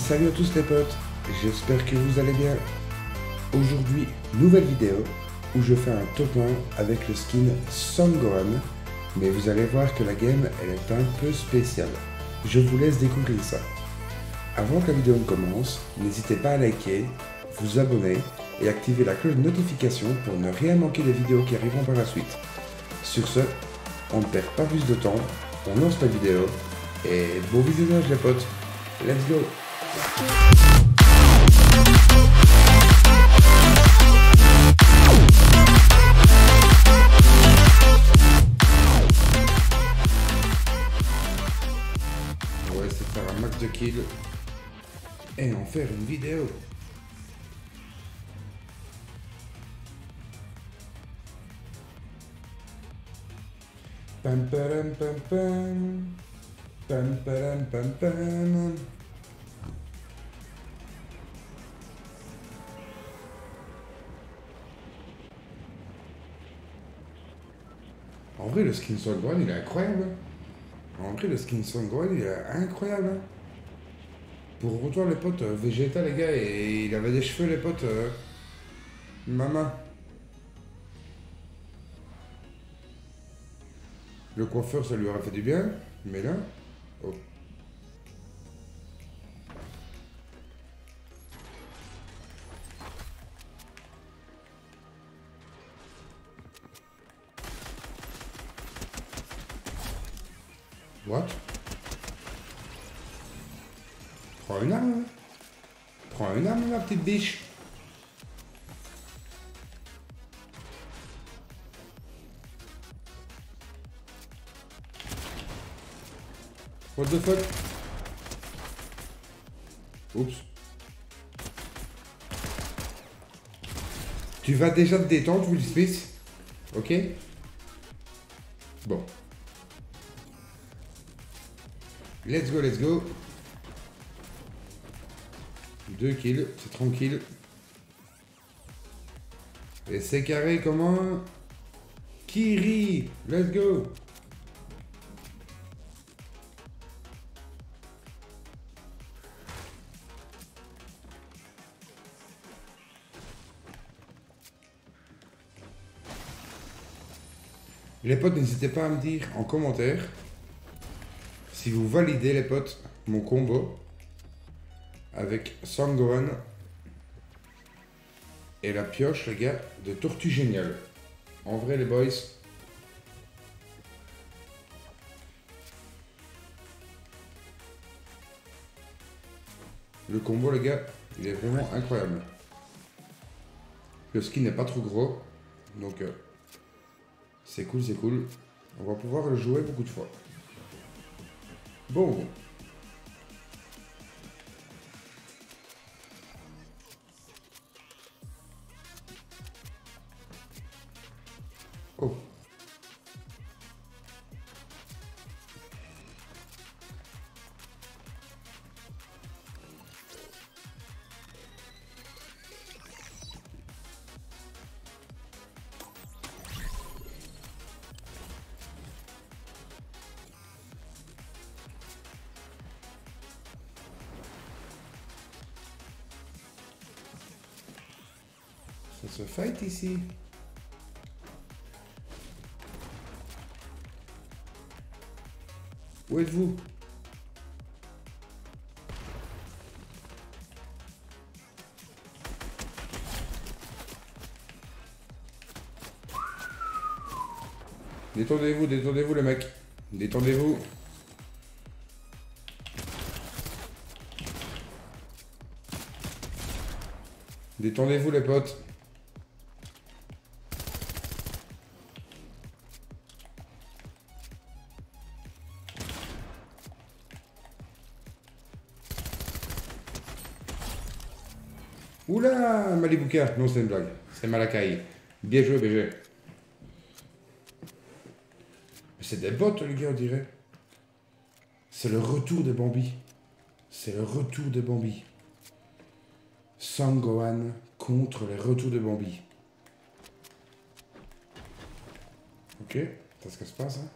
Salut à tous les potes, j'espère que vous allez bien. Aujourd'hui, nouvelle vidéo où je fais un top 1 avec le skin Son Gohan, mais vous allez voir que la game elle est un peu spéciale. Je vous laisse découvrir ça. Avant que la vidéo ne commence, n'hésitez pas à liker, vous abonner et activer la cloche de notification pour ne rien manquer des vidéos qui arriveront par la suite. Sur ce, on ne perd pas plus de temps, on lance la vidéo et bon visionnage les potes, let's go! On va essayer de faire un max de kills et en faire une vidéo. Pam pam pam pam pam pam pam pam. En vrai, le skin Son Gohan, il est incroyable. En vrai, le skin Son Gohan, il est incroyable. Pour retour, les potes, Vegeta, les gars, et il avait des cheveux, les potes. Maman. Le coiffeur, ça lui aurait fait du bien, mais là. Oh. What? Prends une arme, hein. Prends une arme, ma petite biche. What the fuck? Oups. Tu vas déjà te détendre, Will Smith? Ok? Bon. Let's go, let's go. 2 kills, c'est tranquille. Et c'est carré comment? Kiri, let's go. Les potes, n'hésitez pas à me dire en commentaire si vous validez, les potes, mon combo avec Son Gohan et la pioche, les gars, de Tortue Géniale. En vrai, les boys. Le combo, les gars, il est vraiment incroyable. Le skin n'est pas trop gros, donc c'est cool, c'est cool. On va pouvoir le jouer beaucoup de fois. Bon. Oh. Ça se fight ici. Où êtes-vous? Détendez-vous, détendez-vous les mecs. Détendez-vous. Détendez-vous les potes. Oula, Malibuka. Non, c'est une blague. C'est Malakai. Bien joué, BG. C'est des bots, les gars, on dirait. C'est le retour de Bambi. C'est le retour de Bambi. Son Gohan contre les retours de Bambi. Ok, c'est ce que se passe, hein.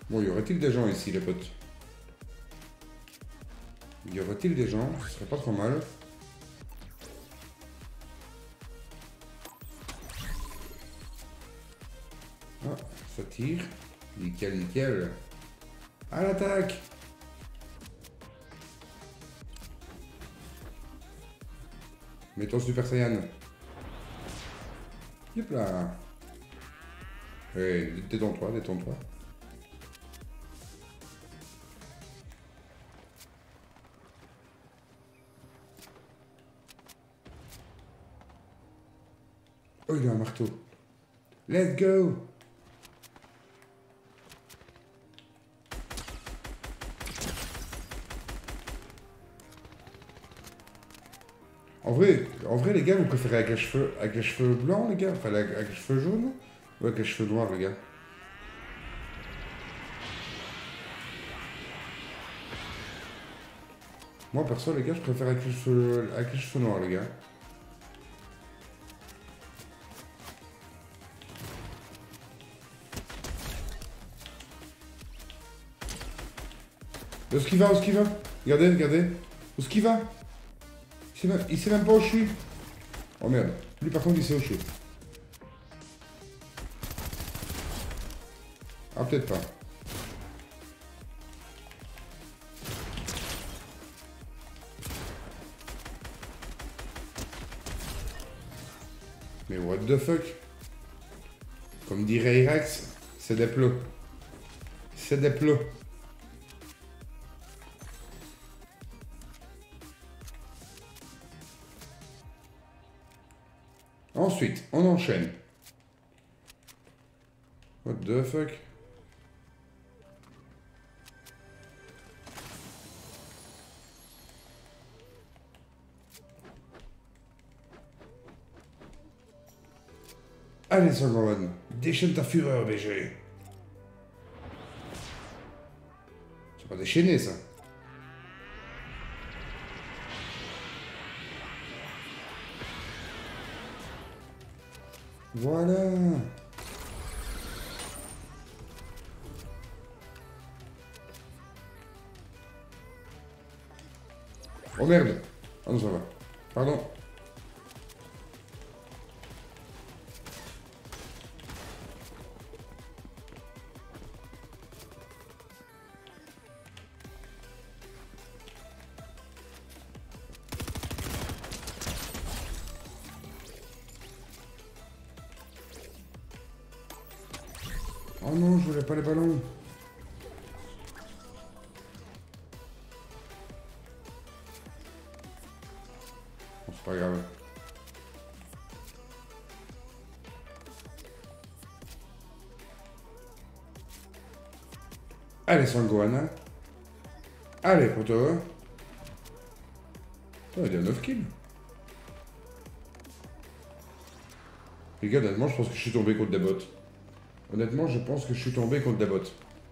Bon, y aurait-il des gens ici, les potes? Y aurait-il des gens? Ce serait pas trop mal. Ah, ça tire. Nickel, nickel. À l'attaque! Mets ton Super Saiyan. Hop là. Hey, détends-toi, détends-toi. Oh, il a un marteau. Let's go! En vrai, les gars, vous préférez avec les cheveux blancs, les gars? Enfin, avec les cheveux jaunes? Ou avec les cheveux noirs, les gars? Moi, perso, les gars, je préfère avec les cheveux noirs, les gars. Où est-ce qu'il va? Où est-ce qu'il va? Regardez, regardez. Où est-ce qu'il va? Il sait même pas où je suis. Oh merde. Lui, par contre, il sait où je suis. Ah, peut-être pas. Mais what the fuck? Comme dirait Irax, c'est des plots. C'est des plots. Ensuite, on enchaîne. What the fuck? Allez, Sangohan, déchaîne ta fureur, BG. C'est pas déchaîné, ça. Voilà. Oh merde. Ah non, ça va. Pardon. Oh non, je voulais pas les ballons. Bon, c'est pas grave. Allez, Sangohan. Allez, poteau. Oh, il y a 9 kills. Les gars, honnêtement, je pense que je suis tombé contre des bots. Honnêtement, je pense que je suis tombé contre des bots.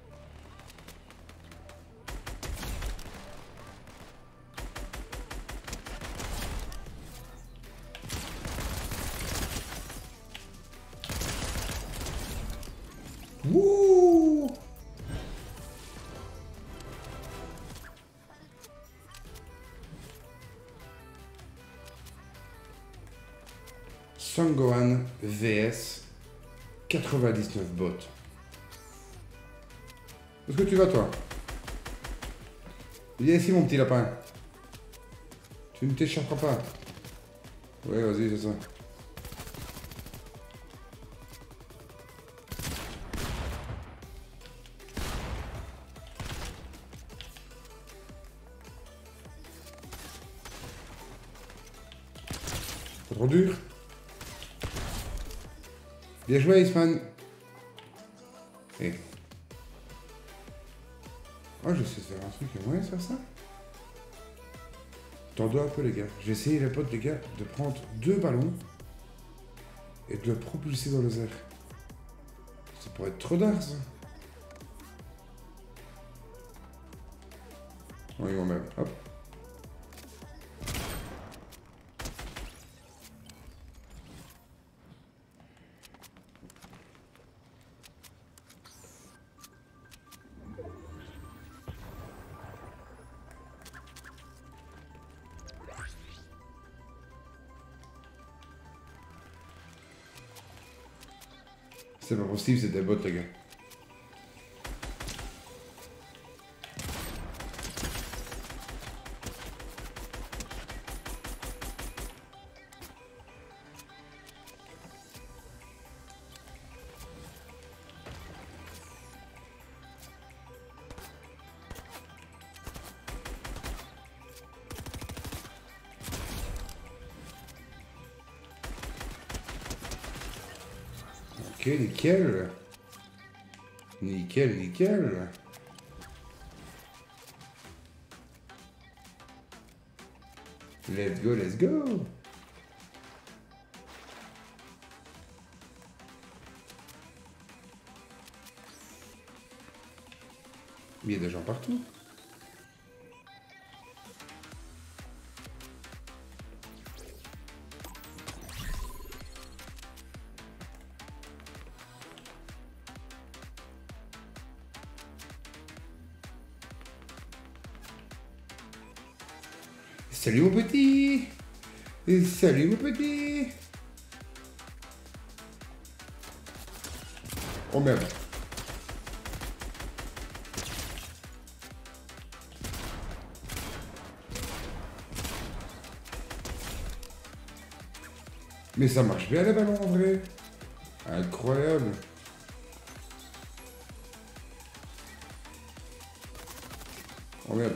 Wouh! Sangohan vs 99 bots. Où est-ce que tu vas, toi? Viens ici, mon petit lapin. Tu ne t'échapperas pas. Ouais, vas-y, c'est ça. C'est trop dur. Bien joué, Isman. Eh. Oh, je sais faire un truc. Ouais, faire ça. T'en dois un peu, les gars. J'ai essayé, les potes, les gars, de prendre 2 ballons et de le propulser dans les airs. Ça pourrait être trop d'art, ça. Oui, on même. Hop. C'est pas possible, c'est des bots, les gars. Ok, nickel. Nickel, nickel. Let's go, let's go. Il y a des gens partout. Salut mon petit. Salut mon petit. Oh merde. Mais ça marche bien les ballons en vrai. Incroyable. Oh merde.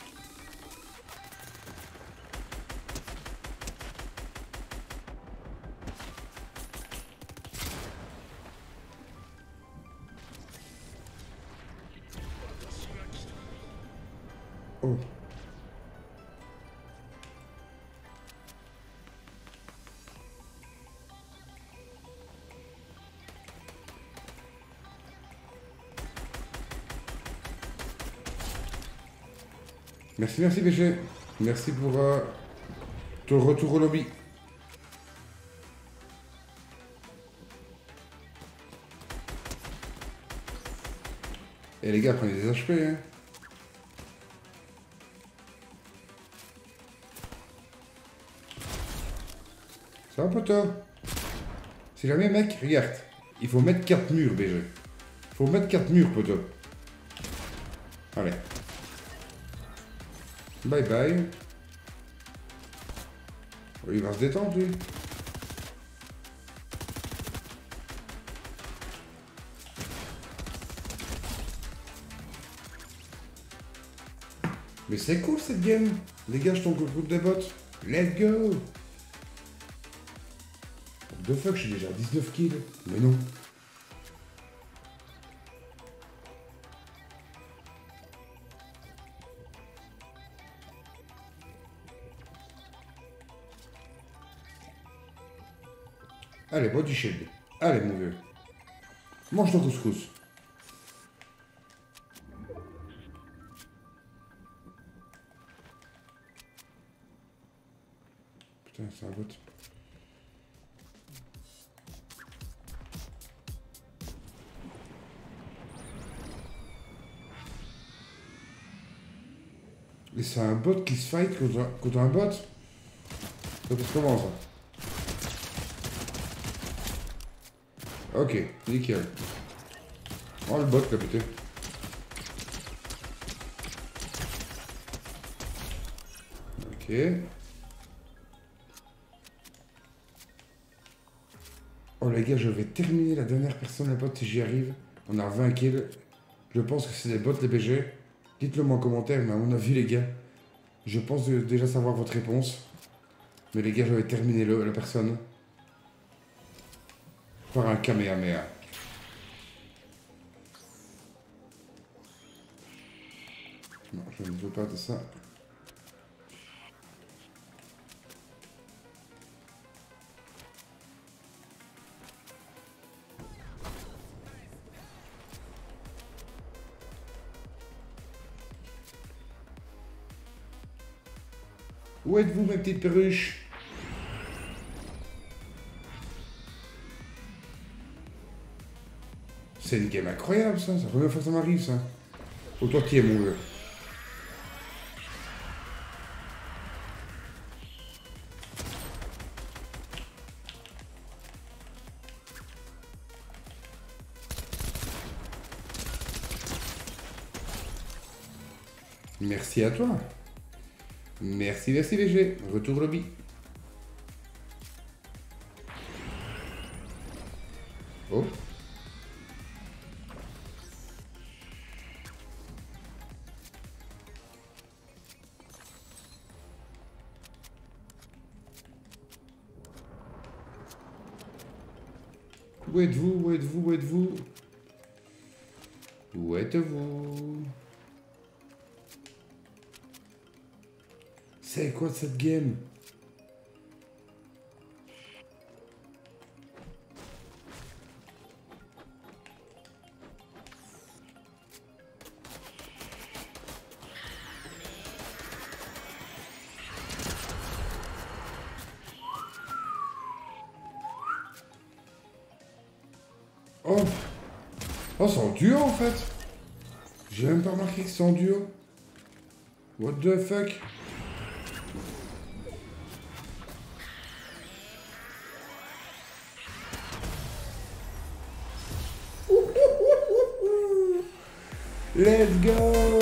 Oh. Merci, merci BG. Merci pour ton retour au lobby. Et les gars, prenez des HP, hein. Ça va, poteau? Si jamais, mec, regarde. Il faut mettre 4 murs, BG. Il faut mettre 4 murs, poteau. Allez. Bye bye. Oh, il va se détendre, lui. Mais c'est cool cette game. Les gars, je tombe au groupe des bots. Let's go. What the fuck, j'ai déjà 19 kills. Mais non. Allez, body shield. Allez, mon vieux. Mange ton couscous. Putain, c'est un bot. Et c'est un bot qui se fight contre un bot. Ça passe comment ça? Ok, nickel. Oh le bot là putain. Ok. Oh les gars, je vais terminer la dernière personne, la bot, si j'y arrive. On a 20 kills. Je pense que c'est des bots les BG. Dites-le moi en commentaire, mais à mon avis les gars, je pense déjà savoir votre réponse. Mais les gars, je vais terminer la personne par un Kamehameha. Non, je ne veux pas de ça. Où êtes-vous, mes petites perruches? C'est une game incroyable, ça. C'est la première fois que ça m'arrive, ça. Oh, toi qui es, mon gars. Merci à toi. Merci, merci BG. Retour lobby. Oh. Où êtes-vous? Où êtes-vous? Où êtes-vous? Où êtes-vous? C'est quoi cette game? Oh! Oh, c'est en duo en fait! J'ai même pas remarqué que c'est en duo. What the fuck? Let's go!